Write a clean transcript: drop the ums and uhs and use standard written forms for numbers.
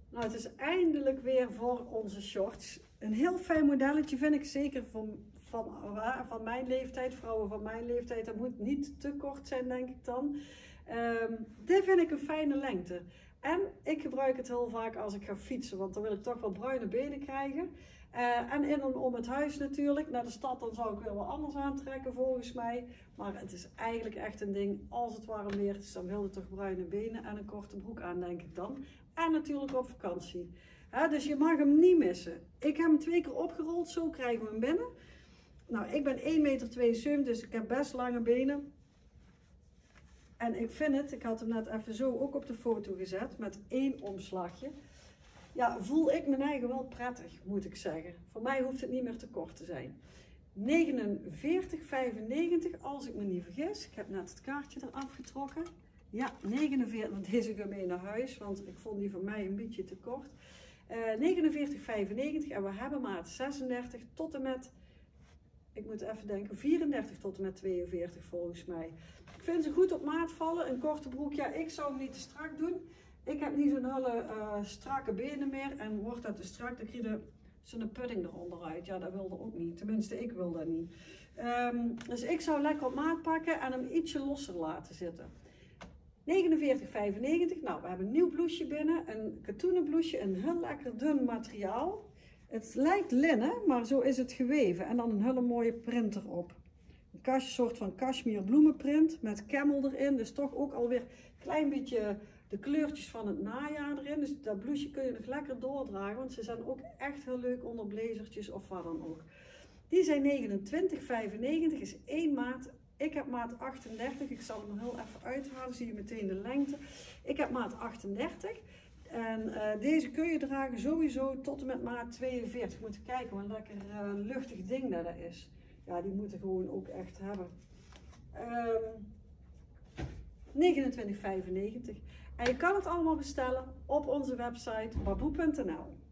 Nou, het is eindelijk weer voor onze shorts. Een heel fijn modelletje vind ik, zeker van mijn leeftijd. Vrouwen van mijn leeftijd, dat moet niet te kort zijn, denk ik dan. Dit vind ik een fijne lengte. En ik gebruik het heel vaak als ik ga fietsen, want dan wil ik toch wel bruine benen krijgen. En in en om het huis natuurlijk. Naar de stad dan zou ik weer wat anders aantrekken volgens mij. Maar het is eigenlijk echt een ding, als het warm weer is, dan wil je toch bruine benen en een korte broek aan, denk ik dan. En natuurlijk op vakantie. Dus je mag hem niet missen. Ik heb hem 2 keer opgerold, zo krijgen we hem binnen. Nou, ik ben 1,72 meter, dus ik heb best lange benen. En ik vind het, ik had hem net even zo ook op de foto gezet, met 1 omslagje. Ja, voel ik mijn eigen wel prettig, moet ik zeggen. Voor mij hoeft het niet meer te kort te zijn. 49,95 als ik me niet vergis. Ik heb net het kaartje eraf getrokken. Ja, 49, want deze gaat mee naar huis, want ik vond die voor mij een beetje te kort. 49,95 en we hebben maat 36 tot en met, ik moet even denken, 34 tot en met 42 volgens mij. Ik vind ze goed op maat vallen. Een korte broek, ja, ik zou hem niet te strak doen. Ik heb niet zo'n hele strakke benen meer en wordt dat te strak, dan krijg je zo'n pudding eronder uit. Ja, dat wilde ook niet. Tenminste, ik wil dat niet. Dus ik zou lekker op maat pakken en hem ietsje losser laten zitten. 49,95. Nou, we hebben een nieuw blouseje binnen. Een katoenen blouseje, een heel lekker dun materiaal. Het lijkt linnen, maar zo is het geweven. En dan een hele mooie print erop. Een soort van cashmere bloemenprint met camel erin. Dus toch ook alweer een klein beetje de kleurtjes van het najaar erin. Dus dat blouseje kun je nog lekker doordragen. Want ze zijn ook echt heel leuk onder blazertjes of wat dan ook. Die zijn 29,95, is 1 maat. Ik heb maat 38. Ik zal hem heel even uithalen. Zie je meteen de lengte. Ik heb maat 38. En deze kun je dragen sowieso tot en met maat 42. Moet je kijken wat een lekker luchtig ding dat is. Ja, die moeten gewoon ook echt hebben. 29,95. En je kan het allemaal bestellen op onze website baboe.nl.